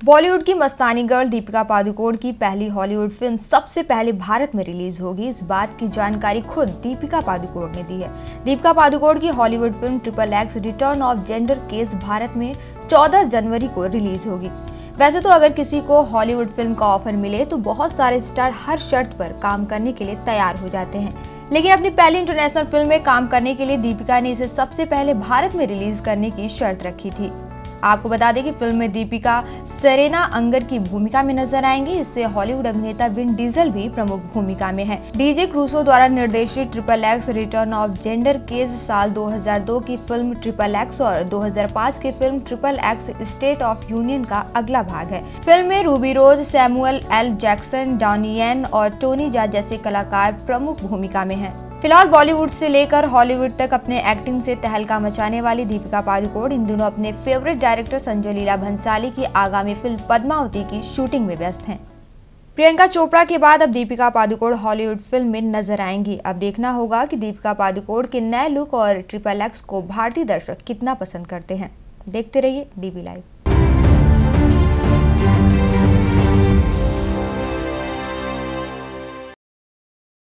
बॉलीवुड की मस्तानी गर्ल दीपिका पादुकोण की पहली हॉलीवुड फिल्म सबसे पहले भारत में रिलीज होगी। इस बात की जानकारी खुद दीपिका पादुकोण ने दी है। दीपिका पादुकोण की Hollywood film XXX Return of Xander Cage Bharat में 14 जनवरी को रिलीज होगी। वैसे तो अगर किसी को हॉलीवुड फिल्म का ऑफर मिले तो बहुत सारे स्टार हर शर्त पर काम करने के लिए तैयार हो जाते हैं, लेकिन अपनी पहली इंटरनेशनल फिल्म में काम करने के लिए दीपिका ने इसे सबसे पहले भारत में रिलीज करने की शर्त रखी थी। आपको बता दें कि फिल्म में दीपिका सेरेना अंगर की भूमिका में नजर आएंगी। इससे हॉलीवुड अभिनेता विन डीजल भी प्रमुख भूमिका में है। डीजे क्रूसो द्वारा निर्देशित XXX Return of Xander Cage साल 2002 की फिल्म XXX और 2005 की फिल्म XXX स्टेट ऑफ यूनियन का अगला भाग है। फिल्म में Ruby Rose, Samuel L Jackson, Donnie Yen और टोनी जा जैसे कलाकार प्रमुख भूमिका में हैं। फिलहाल बॉलीवुड से लेकर हॉलीवुड तक अपने एक्टिंग से तहलका मचाने वाली दीपिका पादुकोण इन दिनों अपने फेवरेट डायरेक्टर संजय लीला भंसाली की आगामी फिल्म पद्मावती की शूटिंग में व्यस्त हैं। प्रियंका चोपड़ा के बाद अब दीपिका पादुकोण हॉलीवुड फिल्म में नजर आएंगी। अब देखना होगा कि दीपिका पादुकोण के नए लुक और XXX को भारतीय दर्शक कितना पसंद करते हैं। देखते रहिए DB लाइव।